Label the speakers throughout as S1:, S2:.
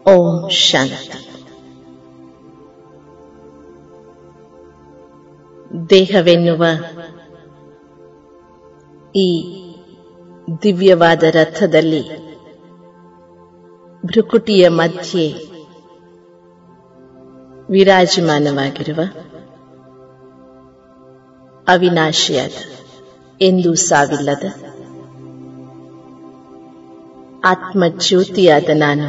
S1: ಓಂ ಶಾಂತಿ. ದೇಹವೆನ್ನುವ ಈ ದಿವ್ಯವಾದ ರಥದಲ್ಲಿ ಭ್ರುಕುಟಿಯ ಮಧ್ಯೆ ವಿರಾಜಮಾನವಾಗಿರುವ ಅವಿನಾಶಿಯಾದ, ಎಂದೂ ಸಾವಿಲ್ಲದ ಆತ್ಮಜ್ಯೋತಿಯಾದ ನಾನು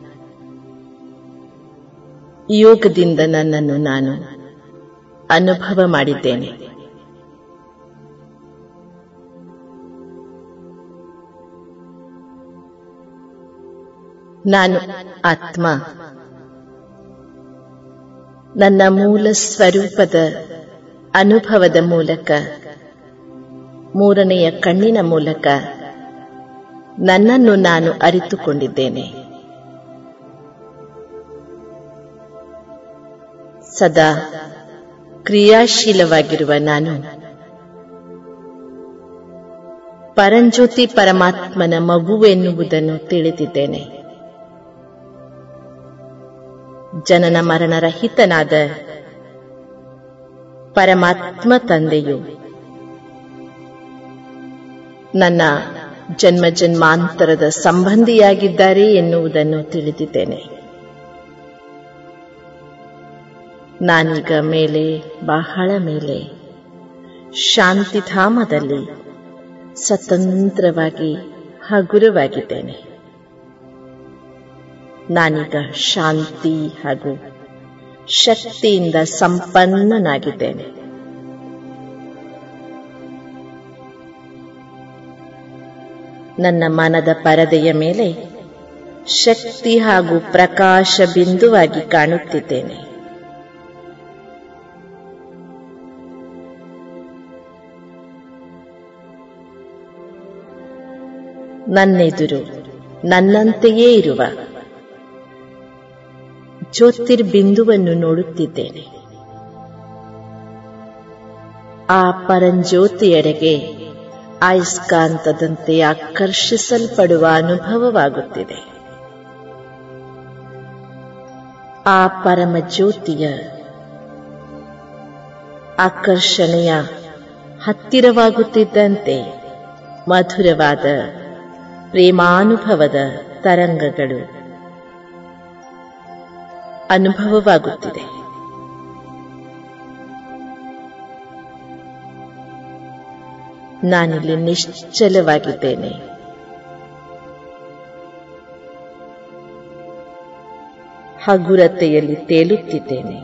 S1: ಯೋಗದಿಂದ ನನ್ನನ್ನು ನಾನು ಅನುಭವ ಮಾಡಿದ್ದೇನೆ. ನಾನು ಆತ್ಮ ನನ್ನ ಮೂಲ ಸ್ವರೂಪದ ಅನುಭವದ ಮೂಲಕ, ಮೂರನೆಯ ಕಣ್ಣಿನ ಮೂಲಕ ನನ್ನನ್ನು ನಾನು ಅರಿತುಕೊಂಡಿದ್ದೇನೆ. ಸದಾ ಕ್ರಿಯಾಶೀಲವಾಗಿರುವ ನಾನು ಪರಂಜ್ಯೋತಿ ಪರಮಾತ್ಮನ ಮಗುವೆನ್ನುವುದನ್ನು ತಿಳಿದಿದ್ದೇನೆ. ಜನನ ಮರಣರಹಿತನಾದ ಪರಮಾತ್ಮ ತಂದೆಯು ನನ್ನ ಜನ್ಮ ಜನ್ಮಾಂತರದ ಸಂಬಂಧಿಯಾಗಿದ್ದಾರೆ ಎನ್ನುವುದನ್ನು ತಿಳಿದಿದ್ದೇನೆ. ನಾನೀಗ ಮೇಲೆ, ಬಹಳ ಮೇಲೆ ಶಾಂತಿಧಾಮದಲ್ಲಿ ಸ್ವತಂತ್ರವಾಗಿ ಹಗುರವಾಗಿದ್ದೇನೆ. ನಾನೀಗ ಶಾಂತಿ ಹಾಗೂ ಶಕ್ತಿಯಿಂದ ಸಂಪನ್ನನಾಗಿದ್ದೇನೆ. ನನ್ನ ಮನದ ಪರದೆಯ ಮೇಲೆ ಶಕ್ತಿ ಹಾಗೂ ಪ್ರಕಾಶ ಬಿಂದುವಾಗಿ ಕಾಣುತ್ತಿದ್ದೇನೆ. ನನ್ನೆದುರು ನನ್ನಂತೆಯೇ ಇರುವ ಜ್ಯೋತಿರ್ಬಿಂದುವನ್ನು ನೋಡುತ್ತಿದ್ದೇನೆ. ಆ ಪರಂಜ್ಯೋತಿಯೆಡೆಗೆ ಅಯಸ್ಕಾಂತದಂತೆ ಆಕರ್ಷಿಸಲ್ಪಡುವ ಅನುಭವವಾಗುತ್ತಿದೆ. ಆ ಪರಮಜ್ಯೋತಿಯ ಆಕರ್ಷಣೆಯ ಹತ್ತಿರವಾಗುತ್ತಿದ್ದಂತೆ ಮಧುರವಾದ ಪ್ರೇಮಾನುಭವದ ತರಂಗಗಳು ಅನುಭವವಾಗುತ್ತಿದೆ. ನಾನಿಲ್ಲಿ ನಿಶ್ಚಲವಾಗಿದ್ದೇನೆ. ಹಗುರತೆಯಲ್ಲಿ ತೇಲುತ್ತಿದ್ದೇನೆ.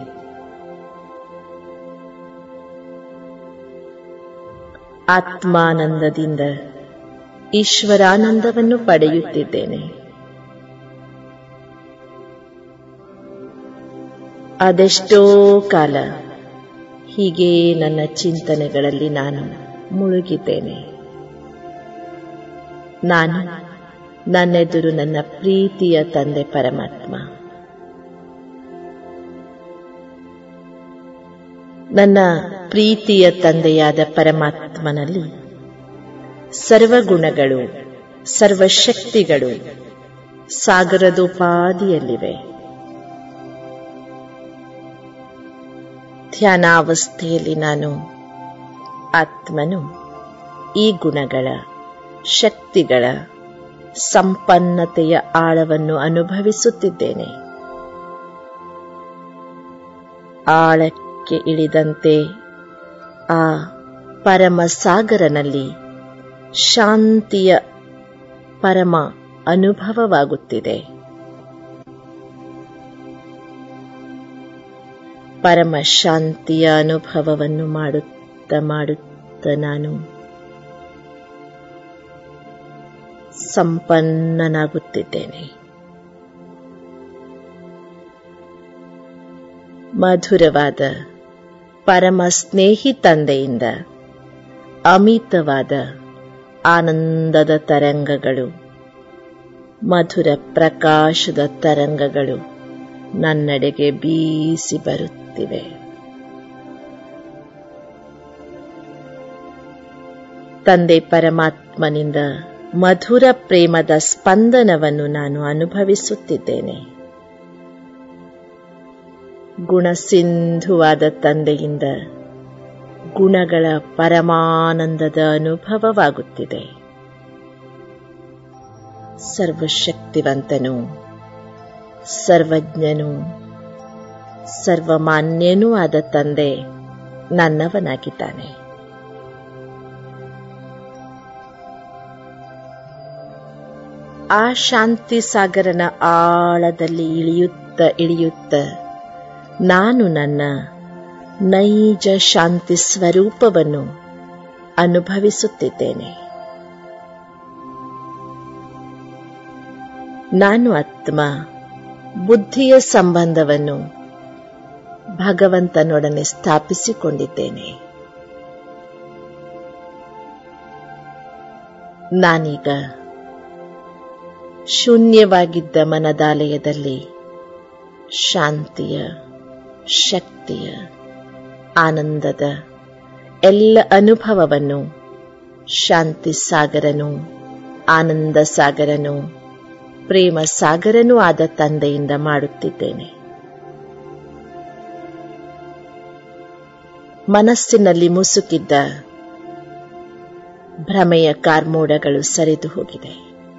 S1: ಆತ್ಮಾನಂದದಿಂದ ಈಶ್ವರಾನಂದವನ್ನು ಪಡೆಯುತ್ತಿದ್ದೇನೆ. ಅದೆಷ್ಟೋ ಕಾಲ ಹೀಗೆ ನನ್ನ ಚಿಂತನೆಗಳಲ್ಲಿ ನಾನು ಮುಳುಗಿದ್ದೇನೆ. ನಾನು ನನ್ನೆದುರು ನನ್ನ ಪ್ರೀತಿಯ ತಂದೆ ಪರಮಾತ್ಮ, ನನ್ನ ಪ್ರೀತಿಯ ತಂದೆಯಾದ ಪರಮಾತ್ಮನಲ್ಲಿ ಸರ್ವಗುಣಗಳು, ಸರ್ವಶಕ್ತಿಗಳು ಸಾಗರದೋಪಾದಿಯಲ್ಲಿವೆ. ಧ್ಯಾನಾವಸ್ಥೆಯಲ್ಲಿ ನಾನು ಆತ್ಮನು ಈ ಗುಣಗಳ, ಶಕ್ತಿಗಳ ಸಂಪನ್ನತೆಯ ಆಳವನ್ನು ಅನುಭವಿಸುತ್ತಿದ್ದೇನೆ. ಆಳಕ್ಕೆ ಇಳಿದಂತೆ ಆ ಪರಮಸಾಗರನಲ್ಲಿ ಶಾಂತಿಯ ಪರಮ ಅನುಭವವಾಗುತ್ತಿದೆ. ಪರಮ ಶಾಂತಿಯ ಅನುಭವವನ್ನು ಮಾಡುತ್ತ ನಾನು ಸಂಪನ್ನನಾಗುತ್ತಿದ್ದೇನೆ. ಮಧುರವಾದ ಪರಮ ಸ್ನೇಹಿ ತಂದೆಯಿಂದ ಅಮಿತವಾದ ಆನಂದದ ತರಂಗಗಳು, ಮಧುರ ಪ್ರಕಾಶದ ತರಂಗಗಳು ನನ್ನೆಡೆಗೆ ಬೀಸಿ ಬರುತ್ತಿವೆ. ತಂದೆ ಪರಮಾತ್ಮನಿಂದ ಮಧುರ ಪ್ರೇಮದ ಸ್ಪಂದನವನ್ನು ನಾನು ಅನುಭವಿಸುತ್ತಿದ್ದೇನೆ. ಗುಣಸಿಂಧುವಾದ ತಂದೆಯಿಂದ ಗುಣಗಳ ಪರಮಾನಂದದ ಅನುಭವವಾಗುತ್ತಿದೆ. ಸರ್ವಶಕ್ತಿವಂತನೂ ಸರ್ವಜ್ಞನೂ ಸರ್ವಮಾನ್ಯನೂ ಆದ ತಂದೆ ನನ್ನವನಾಗಿದ್ದಾನೆ. ಆ ಶಾಂತಿ ಸಾಗರನ ಆಳದಲ್ಲಿ ಇಳಿಯುತ್ತ ನಾನು ನನ್ನ ನೈಜ ಶಾಂತಿ ಸ್ವರೂಪವನ್ನು ಅನುಭವಿಸುತ್ತಿದ್ದೇನೆ. ನಾನು ಆತ್ಮ ಬುದ್ಧಿಯ ಸಂಬಂಧವನ್ನು ಭಗವಂತನೊಡನೆ ಸ್ಥಾಪಿಸಿಕೊಂಡಿದ್ದೇನೆ. ನಾನೀಗ ಶೂನ್ಯವಾಗಿದ್ದ ಮನದಾಲಯದಲ್ಲಿ ಶಾಂತಿಯ, ಶಕ್ತಿಯ, ಆನಂದದ ಎಲ್ಲ ಅನುಭವವನ್ನು ಶಾಂತಿ ಸಾಗರನು, ಆನಂದ ಸಾಗರನು, ಪ್ರೇಮ ಸಾಗರನೂ ಆದ ತಂದೆಯಿಂದ ಮಾಡುತ್ತಿದ್ದೇನೆ. ಮನಸ್ಸಿನಲ್ಲಿ ಮುಸುಕಿದ್ದ ಭ್ರಮೆಯ ಕಾರ್ಮೋಡಗಳು ಸರಿದು ಹೋಗಿದೆ.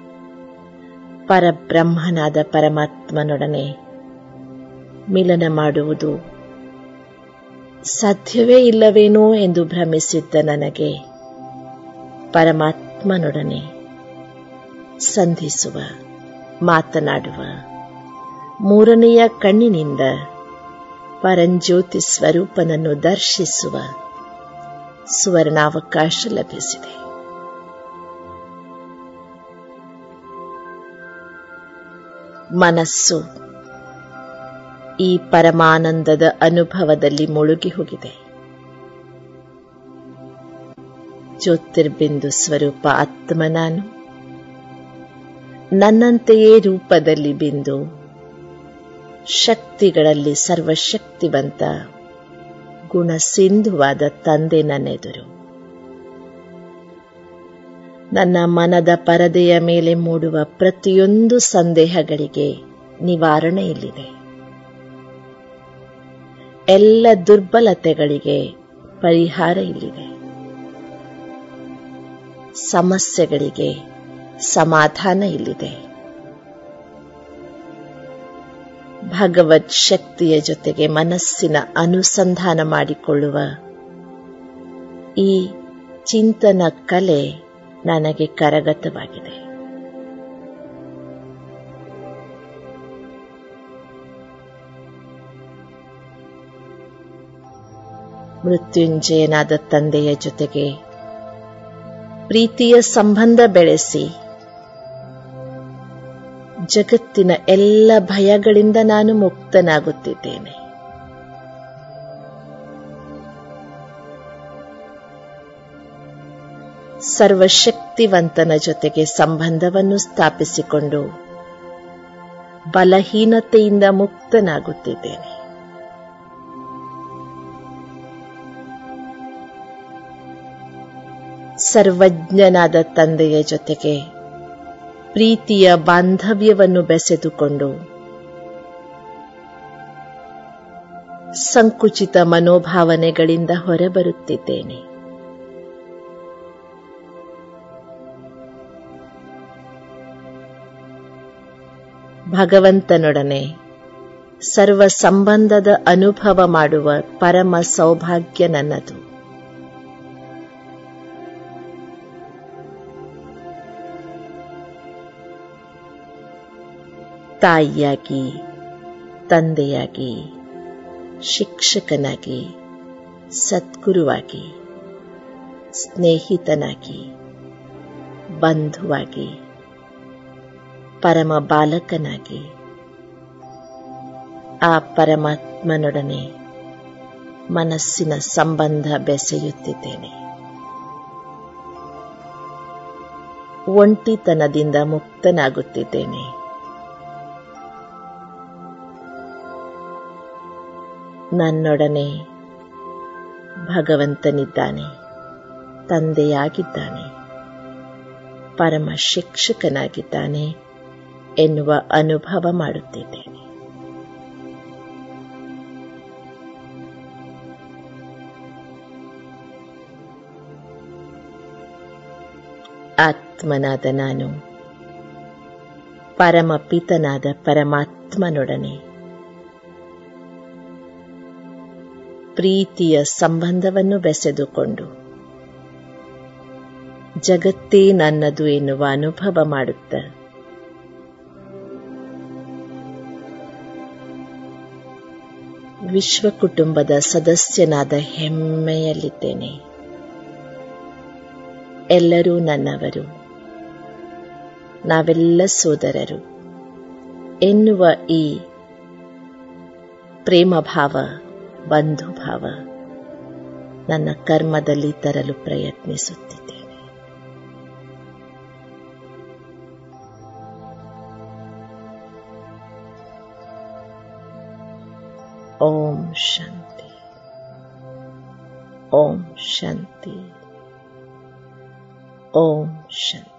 S1: ಪರಬ್ರಹ್ಮನಾದ ಪರಮಾತ್ಮನೊಡನೆ ಮಿಲನ ಮಾಡುವುದು ಸಾಧ್ಯವೇ ಇಲ್ಲವೇನೋ ಎಂದು ಭ್ರಮಿಸಿದ್ದ ನನಗೆ ಪರಮಾತ್ಮನೊಡನೆ ಸಂಧಿಸುವ, ಮಾತನಾಡುವ, ಮೂರನೆಯ ಕಣ್ಣಿನಿಂದ ಪರಂಜ್ಯೋತಿ ಸ್ವರೂಪನನ್ನು ದರ್ಶಿಸುವ ಸುವರ್ಣಾವಕಾಶ ಲಭಿಸಿದೆ. ಮನಸ್ಸು ಈ ಪರಮಾನಂದದ ಅನುಭವದಲ್ಲಿ ಮುಳುಗಿ ಹೋಗಿದೆ. ಜ್ಯೋತಿರ್ಬಿಂದು ಸ್ವರೂಪ ಆತ್ಮ ನಾನು ನನ್ನಂತೆಯೇ ರೂಪದಲ್ಲಿ ಬಿಂದು, ಶಕ್ತಿಗಳಲ್ಲಿ ಸರ್ವಶಕ್ತಿವಂತ ಗುಣಸಿಂಧುವಾದ ತಂದೆ ನನ್ನೆದುರು. ನನ್ನ ಮನದ ಪರದೆಯ ಮೇಲೆ ಮೂಡುವ ಪ್ರತಿಯೊಂದು ಸಂದೇಹಗಳಿಗೆ ನಿವಾರಣೆ ಇಲ್ಲಿದೆ. ಎಲ್ಲ ದುರ್ಬಲತೆಗಳಿಗೆ ಪರಿಹಾರ ಇಲ್ಲಿದೆ. ಸಮಸ್ಯೆಗಳಿಗೆ ಸಮಾಧಾನ ಇಲ್ಲಿದೆ. ಭಗವತ್ ಶಕ್ತಿಯ ಜೊತೆಗೆ ಮನಸ್ಸಿನ ಅನುಸಂಧಾನ ಮಾಡಿಕೊಳ್ಳುವ ಈ ಚಿಂತನ ಕಲೆ ನನಗೆ ಕರಗತವಾಗಿದೆ. ಮೃತ್ಯುಂಜಯನಾದ ತಂದೆಯ ಜೊತೆಗೆ ಪ್ರೀತಿಯ ಸಂಬಂಧ ಬೆಳೆಸಿ ಜಗತ್ತಿನ ಎಲ್ಲ ಭಯಗಳಿಂದ ನಾನು ಮುಕ್ತನಾಗುತ್ತಿದ್ದೇನೆ. ಸರ್ವಶಕ್ತಿವಂತನ ಜೊತೆಗೆ ಸಂಬಂಧವನ್ನು ಸ್ಥಾಪಿಸಿಕೊಂಡು ಬಲಹೀನತೆಯಿಂದ ಮುಕ್ತನಾಗುತ್ತಿದ್ದೇನೆ. ಸರ್ವಜ್ಞನಾದ ತಂದೆಯ ಜೊತೆಗೆ ಪ್ರೀತಿಯ ಬಾಂಧವ್ಯವನ್ನು ಬೆಸೆದುಕೊಂಡು ಸಂಕುಚಿತ ಮನೋಭಾವನೆಗಳಿಂದ ಹೊರಬರುತ್ತಿದ್ದೇನೆ. ಭಗವಂತನೊಡನೆ ಸರ್ವ ಸಂಬಂಧದ ಅನುಭವ ಮಾಡುವ ಪರಮ ಸೌಭಾಗ್ಯ ನನ್ನದು. ತಾಯಿಯಾಗಿ, ತಂದೆಯಾಗಿ, ಶಿಕ್ಷಕನಾಗಿ, ಸದ್ಗುರುವಾಗಿ, ಸ್ನೇಹಿತನಾಗಿ, ಬಂಧುವಾಗಿ, ಪರಮ ಬಾಲಕನಾಗಿ ಆ ಪರಮಾತ್ಮನೊಡನೆ ಮನಸ್ಸಿನ ಸಂಬಂಧ ಬೆಸೆಯುತ್ತಿದ್ದೇನೆ. ಒಂಟಿತನದಿಂದ ಮುಕ್ತನಾಗುತ್ತಿದ್ದೇನೆ. ನನ್ನೊಡನೆ ಭಗವಂತನಿದ್ದಾನೆ, ತಂದೆಯಾಗಿದ್ದಾನೆ, ಪರಮ ಶಿಕ್ಷಕನಾಗಿದ್ದಾನೆ ಎನ್ನುವ ಅನುಭವ ಮಾಡುತ್ತಿದ್ದೇನೆ. ಆತ್ಮನಾದ ನಾನು ಪರಮಪಿತನಾದ ಪರಮಾತ್ಮನೊಡನೆ ಪ್ರೀತಿಯ ಸಂಬಂಧವನ್ನು ಬೆಸೆದುಕೊಂಡು ಜಗತ್ತೇ ನನ್ನದು ಎನ್ನುವ ಅನುಭವ ಮಾಡುತ್ತ ವಿಶ್ವ ಕುಟುಂಬದ ಸದಸ್ಯನಾದ ಹೆಮ್ಮೆಯಲ್ಲಿದ್ದೇನೆ. ಎಲ್ಲರೂ ನನ್ನವರು, ನಾವೆಲ್ಲ ಸೋದರರು ಎನ್ನುವ ಈ ಪ್ರೇಮಭಾವ, ಬಂಧುಭಾವ ನನ್ನ ಕರ್ಮದಲ್ಲಿ ತರಲು ಪ್ರಯತ್ನಿಸುತ್ತಿದ್ದೇನೆ. ಓಂ ಶಾಂತಿ. ಓಂ ಶಾಂತಿ. ಓಂ ಶಾಂತಿ.